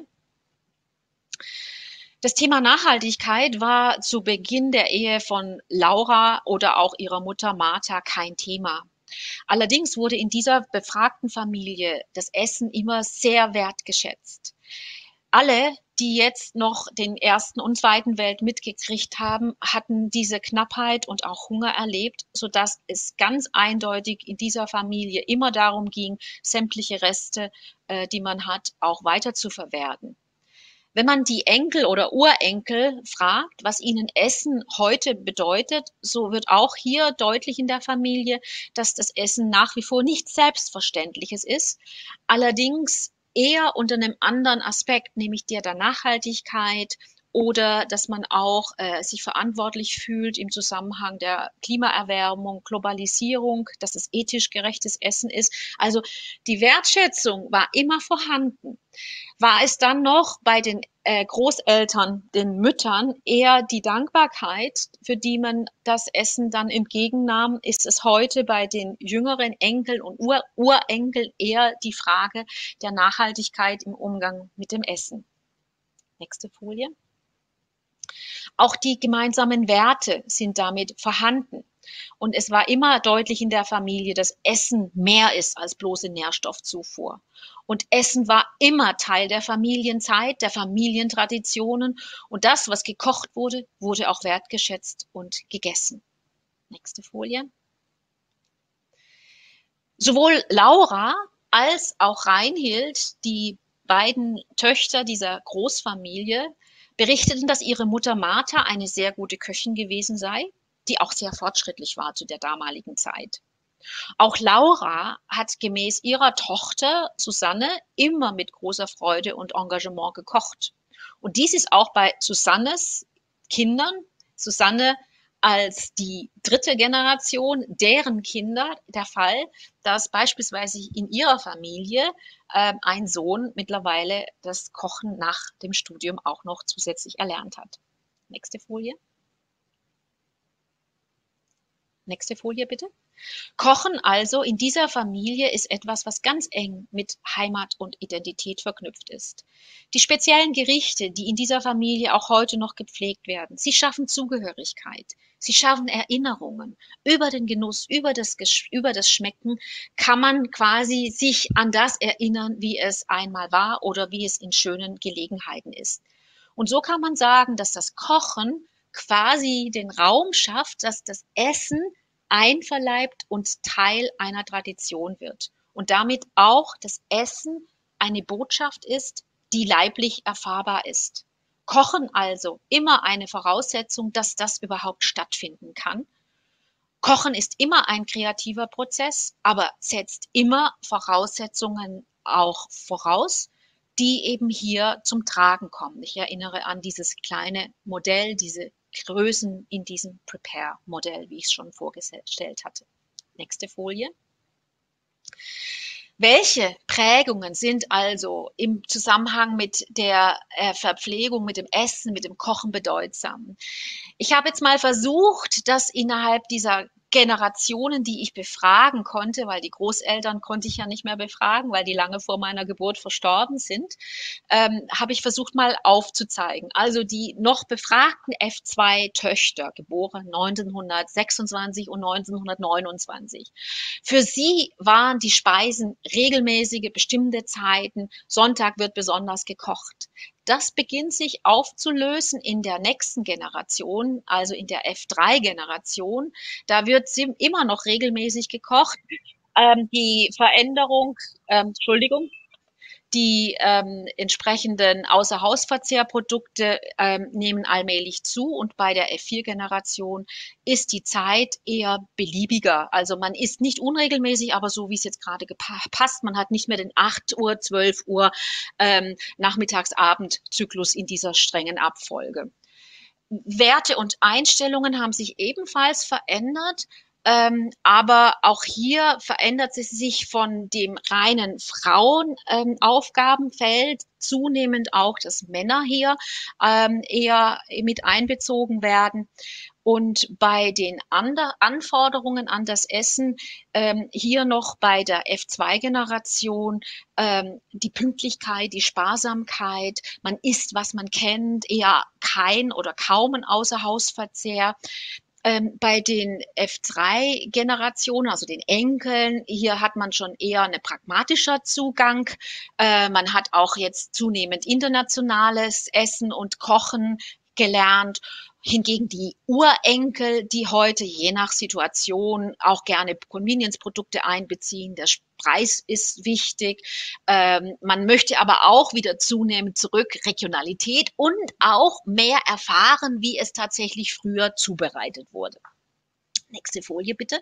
Das Thema Nachhaltigkeit war zu Beginn der Ehe von Laura oder auch ihrer Mutter Martha kein Thema. Allerdings wurde in dieser befragten Familie das Essen immer sehr wertgeschätzt. Alle, die jetzt noch den Ersten und Zweiten Welt mitgekriegt haben, hatten diese Knappheit und auch Hunger erlebt, sodass es ganz eindeutig in dieser Familie immer darum ging, sämtliche Reste, äh, die man hat, auch weiter zu verwerten. Wenn man die Enkel oder Urenkel fragt, was ihnen Essen heute bedeutet, so wird auch hier deutlich in der Familie, dass das Essen nach wie vor nichts Selbstverständliches ist. Allerdings eher unter einem anderen Aspekt, nämlich der der Nachhaltigkeit, oder dass man auch äh, sich verantwortlich fühlt im Zusammenhang der Klimaerwärmung, Globalisierung, dass es ethisch gerechtes Essen ist. Also die Wertschätzung war immer vorhanden. War es dann noch bei den äh, Großeltern, den Müttern, eher die Dankbarkeit, für die man das Essen dann entgegennahm, ist es heute bei den jüngeren Enkeln und Ur Urenkeln eher die Frage der Nachhaltigkeit im Umgang mit dem Essen. Nächste Folie. Auch die gemeinsamen Werte sind damit vorhanden. Und es war immer deutlich in der Familie, dass Essen mehr ist als bloße Nährstoffzufuhr. Und Essen war immer Teil der Familienzeit, der Familientraditionen. Und das, was gekocht wurde, wurde auch wertgeschätzt und gegessen. Nächste Folie. Sowohl Laura als auch Reinhild, die beiden Töchter dieser Großfamilie, berichteten, dass ihre Mutter Martha eine sehr gute Köchin gewesen sei, die auch sehr fortschrittlich war zu der damaligen Zeit. Auch Laura hat gemäß ihrer Tochter Susanne immer mit großer Freude und Engagement gekocht. Und dies ist auch bei Susannes Kindern, Susanne als die dritte Generation, deren Kinder, der Fall, dass beispielsweise in ihrer Familie äh, ein Sohn mittlerweile das Kochen nach dem Studium auch noch zusätzlich erlernt hat. Nächste Folie. Nächste Folie bitte. Kochen also in dieser Familie ist etwas, was ganz eng mit Heimat und Identität verknüpft ist. Die speziellen Gerichte, die in dieser Familie auch heute noch gepflegt werden, sie schaffen Zugehörigkeit, sie schaffen Erinnerungen. Über den Genuss, über das, über das Schmecken kann man quasi sich an das erinnern, wie es einmal war oder wie es in schönen Gelegenheiten ist. Und so kann man sagen, dass das Kochen quasi den Raum schafft, dass das Essen einverleibt und Teil einer Tradition wird. Und damit auch das Essen eine Botschaft ist, die leiblich erfahrbar ist. Kochen also immer eine Voraussetzung, dass das überhaupt stattfinden kann. Kochen ist immer ein kreativer Prozess, aber setzt immer Voraussetzungen auch voraus, die eben hier zum Tragen kommen. Ich erinnere an dieses kleine Modell, diese Größen in diesem Prepare-Modell, wie ich es schon vorgestellt hatte. Nächste Folie. Welche Prägungen sind also im Zusammenhang mit der äh, Verpflegung, mit dem Essen, mit dem Kochen bedeutsam? Ich habe jetzt mal versucht, das innerhalb dieser Generationen, die ich befragen konnte, weil die Großeltern konnte ich ja nicht mehr befragen, weil die lange vor meiner Geburt verstorben sind, ähm, habe ich versucht mal aufzuzeigen. Also die noch befragten F zwei Töchter, geboren neunzehnhundertsechsundzwanzig und neunzehnhundertneunundzwanzig. Für sie waren die Speisen regelmäßige, bestimmte Zeiten. Sonntag wird besonders gekocht. Das beginnt sich aufzulösen in der nächsten Generation, also in der F drei Generation. Da wird immer noch regelmäßig gekocht. Ähm, die Veränderung, ähm, Entschuldigung, die ähm, entsprechenden Außerhausverzehrprodukte ähm, nehmen allmählich zu und bei der F vier Generation ist die Zeit eher beliebiger. Also man isst nicht unregelmäßig, aber so wie es jetzt gerade passt. Man hat nicht mehr den acht Uhr, zwölf Uhr ähm, Nachmittags-Abend-Zyklus in dieser strengen Abfolge. Werte und Einstellungen haben sich ebenfalls verändert. Ähm, aber auch hier verändert sie sich von dem reinen Frauenaufgabenfeld ähm, zunehmend auch, dass Männer hier ähm, eher mit einbezogen werden. Und bei den Ander Anforderungen an das Essen, ähm, hier noch bei der F zwei Generation, ähm, die Pünktlichkeit, die Sparsamkeit, man isst, was man kennt, eher kein oder kaum ein Außerhausverzehr. Ähm, bei den F drei Generationen, also den Enkeln, hier hat man schon eher einen pragmatischer Zugang. Äh, man hat auch jetzt zunehmend internationales Essen und Kochen gelernt. Hingegen die Urenkel, die heute je nach Situation auch gerne Convenience-Produkte einbeziehen. Der Preis ist wichtig. Ähm, man möchte aber auch wieder zunehmend zurück Regionalität und auch mehr erfahren, wie es tatsächlich früher zubereitet wurde. Nächste Folie bitte.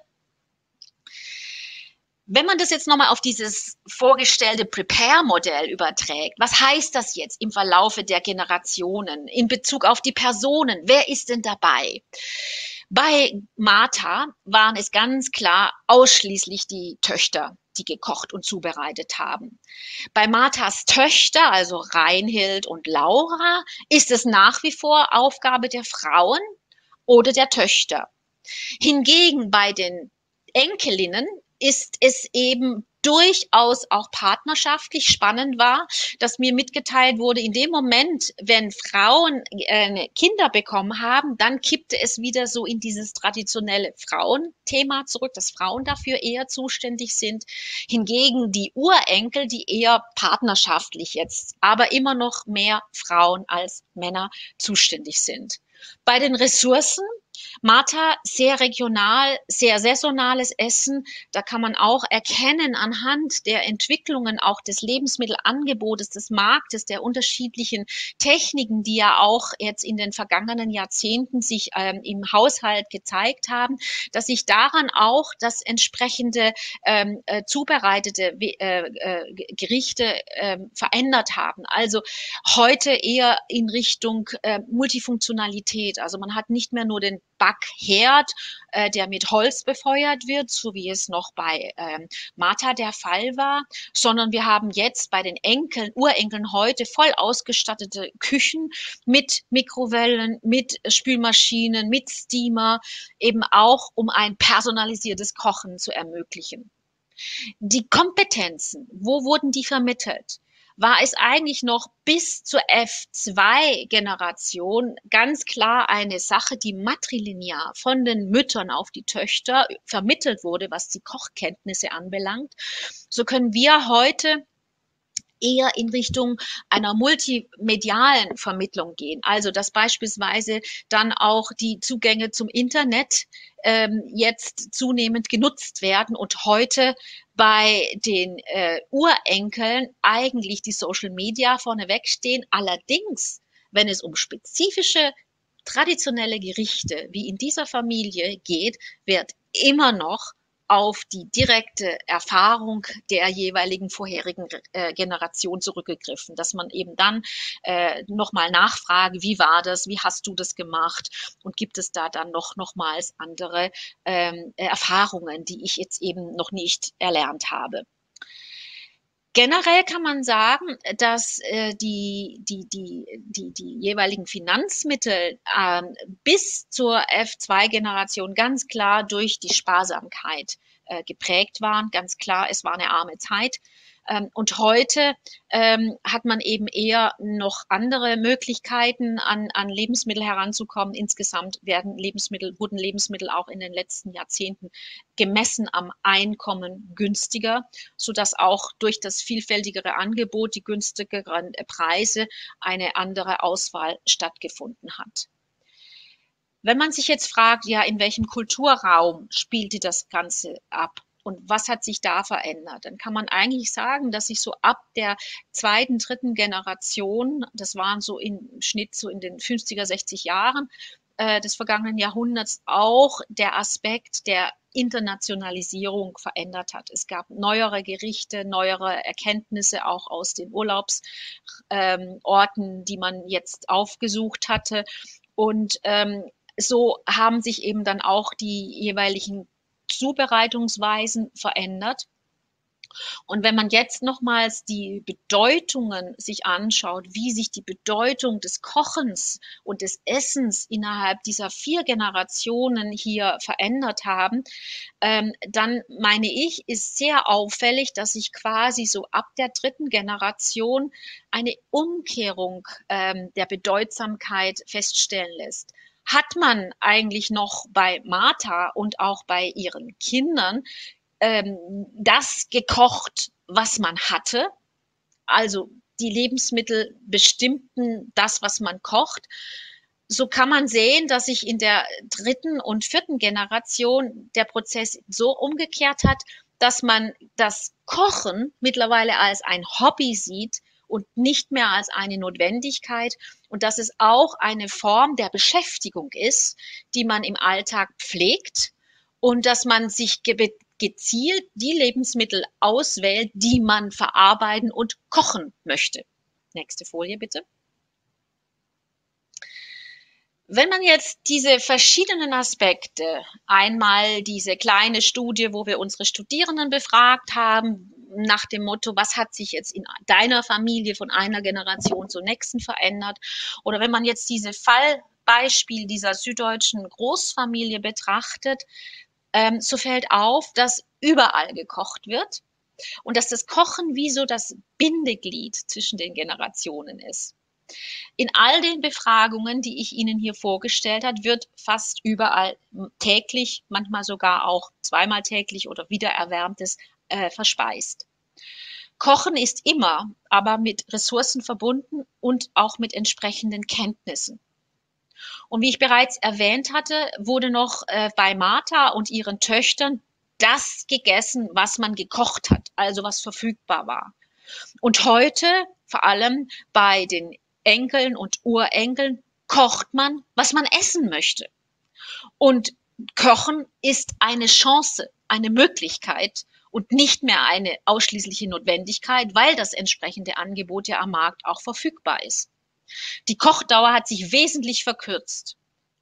Wenn man das jetzt nochmal auf dieses vorgestellte Prepare-Modell überträgt, was heißt das jetzt im Verlaufe der Generationen in Bezug auf die Personen? Wer ist denn dabei? Bei Martha waren es ganz klar ausschließlich die Töchter, die gekocht und zubereitet haben. Bei Marthas Töchter, also Reinhild und Laura, ist es nach wie vor Aufgabe der Frauen oder der Töchter. Hingegen bei den Enkelinnen ist es eben durchaus auch partnerschaftlich spannend war, dass mir mitgeteilt wurde, in dem Moment, wenn Frauen äh, Kinder bekommen haben, dann kippte es wieder so in dieses traditionelle Frauenthema zurück, dass Frauen dafür eher zuständig sind. Hingegen die Urenkel, die eher partnerschaftlich jetzt, aber immer noch mehr Frauen als Männer zuständig sind. Bei den Ressourcen, Martha, sehr regional, sehr saisonales Essen. Da kann man auch erkennen anhand der Entwicklungen auch des Lebensmittelangebotes, des Marktes, der unterschiedlichen Techniken, die ja auch jetzt in den vergangenen Jahrzehnten sich ähm, im Haushalt gezeigt haben, dass sich daran auch das entsprechende ähm, äh, zubereitete äh, äh, Gerichte äh, verändert haben. Also heute eher in Richtung äh, Multifunktionalität. Also man hat nicht mehr nur den Backherd, äh, der mit Holz befeuert wird, so wie es noch bei ähm, Martha der Fall war, sondern wir haben jetzt bei den Enkeln, Urenkeln heute voll ausgestattete Küchen mit Mikrowellen, mit Spülmaschinen, mit Steamer, eben auch um ein personalisiertes Kochen zu ermöglichen. Die Kompetenzen, wo wurden die vermittelt? War es eigentlich noch bis zur F zwei Generation ganz klar eine Sache, die matrilinear von den Müttern auf die Töchter vermittelt wurde, was die Kochkenntnisse anbelangt. So können wir heute eher in Richtung einer multimedialen Vermittlung gehen. Also dass beispielsweise dann auch die Zugänge zum Internet ähm, jetzt zunehmend genutzt werden und heute bei den äh, Urenkeln eigentlich die Social Media vorneweg stehen. Allerdings, wenn es um spezifische traditionelle Gerichte wie in dieser Familie geht, wird immer noch auf die direkte Erfahrung der jeweiligen vorherigen äh, Generation zurückgegriffen, dass man eben dann äh, nochmal nachfrage, wie war das, wie hast du das gemacht und gibt es da dann noch nochmals andere ähm, Erfahrungen, die ich jetzt eben noch nicht erlernt habe. Generell kann man sagen, dass äh, die, die, die, die, die jeweiligen Finanzmittel äh, bis zur F zwei Generation ganz klar durch die Sparsamkeit äh, geprägt waren. Ganz klar, es war eine arme Zeit. Ähm, und heute ähm, hat man eben eher noch andere Möglichkeiten, an, an Lebensmittel heranzukommen. Insgesamt werden Lebensmittel, wurden Lebensmittel auch in den letzten Jahrzehnten gemessen am Einkommen günstiger, sodass auch durch das vielfältigere Angebot, die günstigeren Preise, eine andere Auswahl stattgefunden hat. Wenn man sich jetzt fragt, ja, in welchem Kulturraum spielte das Ganze ab? Und was hat sich da verändert? Dann kann man eigentlich sagen, dass sich so ab der zweiten, dritten Generation, das waren so im Schnitt so in den fünfziger, sechzig Jahren äh, des vergangenen Jahrhunderts, auch der Aspekt der Internationalisierung verändert hat. Es gab neuere Gerichte, neuere Erkenntnisse auch aus den Urlaubsorten, ähm, die man jetzt aufgesucht hatte. Und ähm, so haben sich eben dann auch die jeweiligen Zubereitungsweisen verändert. Und wenn man jetzt nochmals die Bedeutungen sich anschaut, wie sich die Bedeutung des Kochens und des Essens innerhalb dieser vier Generationen hier verändert haben, ähm, dann meine ich, ist sehr auffällig, dass sich quasi so ab der dritten Generation eine Umkehrung ähm, der Bedeutsamkeit feststellen lässt. Hat man eigentlich noch bei Martha und auch bei ihren Kindern ähm, das gekocht, was man hatte? Also die Lebensmittel bestimmten das, was man kocht. So kann man sehen, dass sich in der dritten und vierten Generation der Prozess so umgekehrt hat, dass man das Kochen mittlerweile als ein Hobby sieht und nicht mehr als eine Notwendigkeit und dass es auch eine Form der Beschäftigung ist, die man im Alltag pflegt und dass man sich gezielt die Lebensmittel auswählt, die man verarbeiten und kochen möchte. Nächste Folie bitte. Wenn man jetzt diese verschiedenen Aspekte, einmal diese kleine Studie, wo wir unsere Studierenden befragt haben, nach dem Motto, was hat sich jetzt in deiner Familie von einer Generation zur nächsten verändert? Oder wenn man jetzt diese Fallbeispiel dieser süddeutschen Großfamilie betrachtet, ähm, so fällt auf, dass überall gekocht wird und dass das Kochen wie so das Bindeglied zwischen den Generationen ist. In all den Befragungen, die ich Ihnen hier vorgestellt habe, wird fast überall täglich, manchmal sogar auch zweimal täglich oder wiedererwärmtes äh, verspeist. Kochen ist immer, aber mit Ressourcen verbunden und auch mit entsprechenden Kenntnissen. Und wie ich bereits erwähnt hatte, wurde noch äh, bei Martha und ihren Töchtern das gegessen, was man gekocht hat, also was verfügbar war. Und heute, vor allem bei den Enkeln und Urenkeln, kocht man, was man essen möchte. Und Kochen ist eine Chance, eine Möglichkeit und nicht mehr eine ausschließliche Notwendigkeit, weil das entsprechende Angebot ja am Markt auch verfügbar ist. Die Kochdauer hat sich wesentlich verkürzt.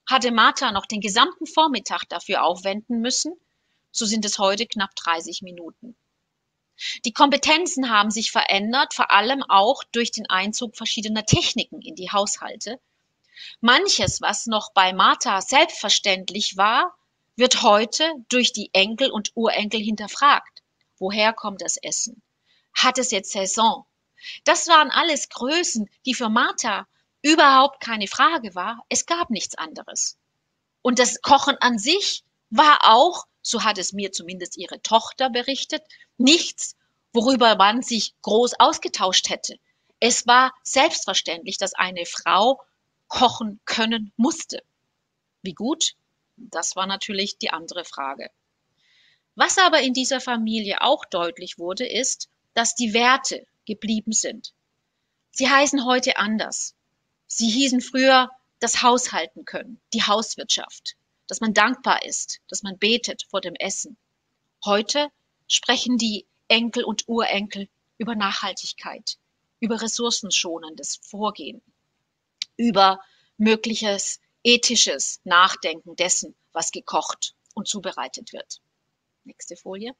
Hatte Martha noch den gesamten Vormittag dafür aufwenden müssen, so sind es heute knapp dreißig Minuten. Die Kompetenzen haben sich verändert, vor allem auch durch den Einzug verschiedener Techniken in die Haushalte. Manches, was noch bei Martha selbstverständlich war, wird heute durch die Enkel und Urenkel hinterfragt. Woher kommt das Essen? Hat es jetzt Saison? Das waren alles Größen, die für Martha überhaupt keine Frage war. Es gab nichts anderes. Und das Kochen an sich war auch, so hat es mir zumindest ihre Tochter berichtet, nichts, worüber man sich groß ausgetauscht hätte. Es war selbstverständlich, dass eine Frau kochen können musste. Wie gut? Das war natürlich die andere Frage. Was aber in dieser Familie auch deutlich wurde, ist, dass die Werte geblieben sind. Sie heißen heute anders. Sie hießen früher das Haushalten können, die Hauswirtschaft, dass man dankbar ist, dass man betet vor dem Essen. Heute sprechen die Enkel und Urenkel über Nachhaltigkeit, über ressourcenschonendes Vorgehen, über mögliches ethisches Nachdenken dessen, was gekocht und zubereitet wird. Nächste Folie.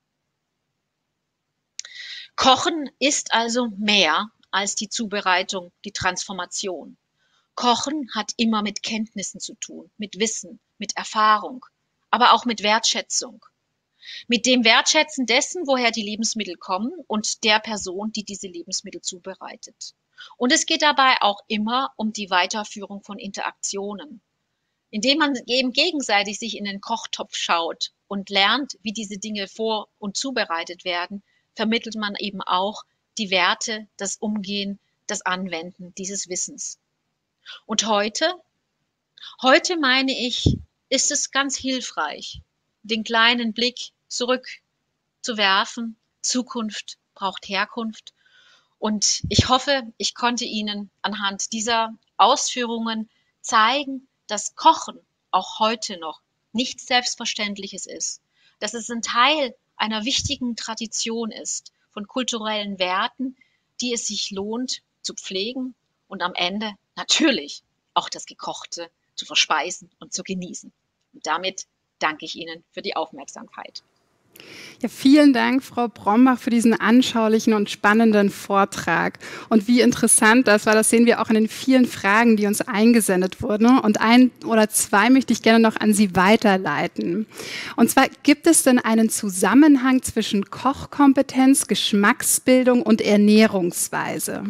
Kochen ist also mehr als die Zubereitung, die Transformation. Kochen hat immer mit Kenntnissen zu tun, mit Wissen, mit Erfahrung, aber auch mit Wertschätzung. Mit dem Wertschätzen dessen, woher die Lebensmittel kommen und der Person, die diese Lebensmittel zubereitet. Und es geht dabei auch immer um die Weiterführung von Interaktionen. Indem man eben gegenseitig sich in den Kochtopf schaut und lernt, wie diese Dinge vor- und zubereitet werden, vermittelt man eben auch die Werte, das Umgehen, das Anwenden dieses Wissens. Und heute, heute meine ich, ist es ganz hilfreich, den kleinen Blick zurückzuwerfen. Zukunft braucht Herkunft. Und ich hoffe, ich konnte Ihnen anhand dieser Ausführungen zeigen, dass Kochen auch heute noch nichts Selbstverständliches ist, dass es ein Teil einer wichtigen Tradition ist von kulturellen Werten, die es sich lohnt zu pflegen und am Ende natürlich auch das Gekochte zu verspeisen und zu genießen. Und damit danke ich Ihnen für die Aufmerksamkeit. Ja, vielen Dank, Frau Brombach, für diesen anschaulichen und spannenden Vortrag. Und wie interessant das war, das sehen wir auch in den vielen Fragen, die uns eingesendet wurden. Und ein oder zwei möchte ich gerne noch an Sie weiterleiten. Und zwar, gibt es denn einen Zusammenhang zwischen Kochkompetenz, Geschmacksbildung und Ernährungsweise?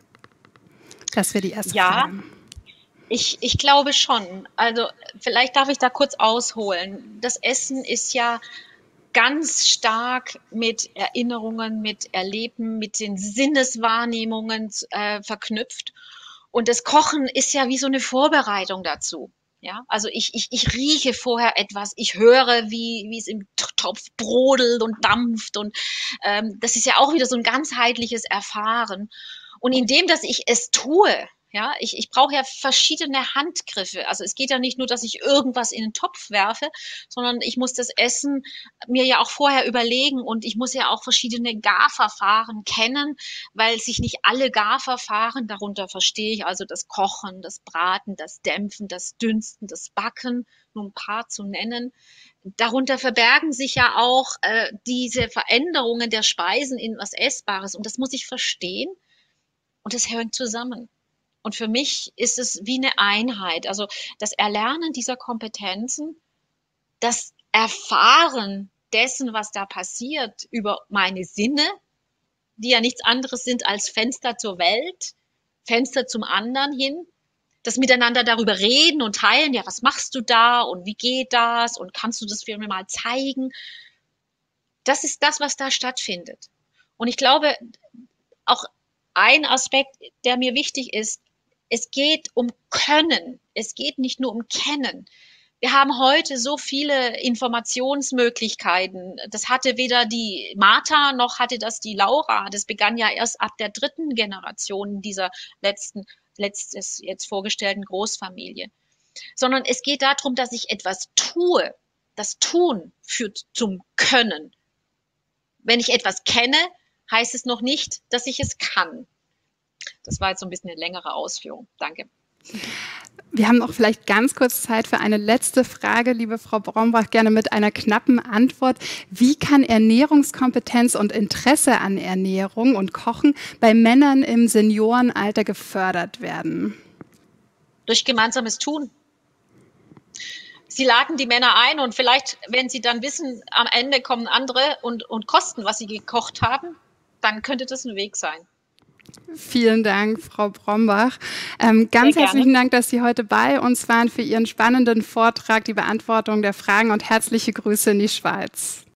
Das wäre die erste Ja, Frage. Ich, ich glaube schon. Also vielleicht darf ich da kurz ausholen. Das Essen ist ja ganz stark mit Erinnerungen, mit Erleben, mit den Sinneswahrnehmungen äh, verknüpft. Und das Kochen ist ja wie so eine Vorbereitung dazu. Ja, also ich, ich, ich rieche vorher etwas, ich höre, wie, wie es im Topf brodelt und dampft. Und ähm, das ist ja auch wieder so ein ganzheitliches Erfahren. Und indem, dass ich es tue, ja, ich, ich brauche ja verschiedene Handgriffe. Also es geht ja nicht nur, dass ich irgendwas in den Topf werfe, sondern ich muss das Essen mir ja auch vorher überlegen und ich muss ja auch verschiedene Garverfahren kennen, weil sich nicht alle Garverfahren, darunter verstehe ich also das Kochen, das Braten, das Dämpfen, das Dünsten, das Backen, nur ein paar zu nennen. Darunter verbergen sich ja auch äh, diese Veränderungen der Speisen in was Essbares und das muss ich verstehen und das hängt zusammen. Und für mich ist es wie eine Einheit. Also das Erlernen dieser Kompetenzen, das Erfahren dessen, was da passiert, über meine Sinne, die ja nichts anderes sind als Fenster zur Welt, Fenster zum anderen hin, das Miteinander darüber reden und teilen, ja, was machst du da und wie geht das und kannst du das für mir mal zeigen? Das ist das, was da stattfindet. Und ich glaube, auch ein Aspekt, der mir wichtig ist, es geht um Können. Es geht nicht nur um Kennen. Wir haben heute so viele Informationsmöglichkeiten. Das hatte weder die Martha noch hatte das die Laura. Das begann ja erst ab der dritten Generation dieser letzten, letztes jetzt vorgestellten Großfamilie. Sondern es geht darum, dass ich etwas tue. Das Tun führt zum Können. Wenn ich etwas kenne, heißt es noch nicht, dass ich es kann. Das war jetzt so ein bisschen eine längere Ausführung. Danke. Wir haben noch vielleicht ganz kurz Zeit für eine letzte Frage, liebe Frau Brombach, gerne mit einer knappen Antwort. Wie kann Ernährungskompetenz und Interesse an Ernährung und Kochen bei Männern im Seniorenalter gefördert werden? Durch gemeinsames Tun. Sie laden die Männer ein und vielleicht, wenn sie dann wissen, am Ende kommen andere und, und kosten, was sie gekocht haben, dann könnte das ein Weg sein. Vielen Dank, Frau Brombach. Ähm, ganz herzlichen Dank, dass Sie heute bei uns waren für Ihren spannenden Vortrag, die Beantwortung der Fragen und herzliche Grüße in die Schweiz.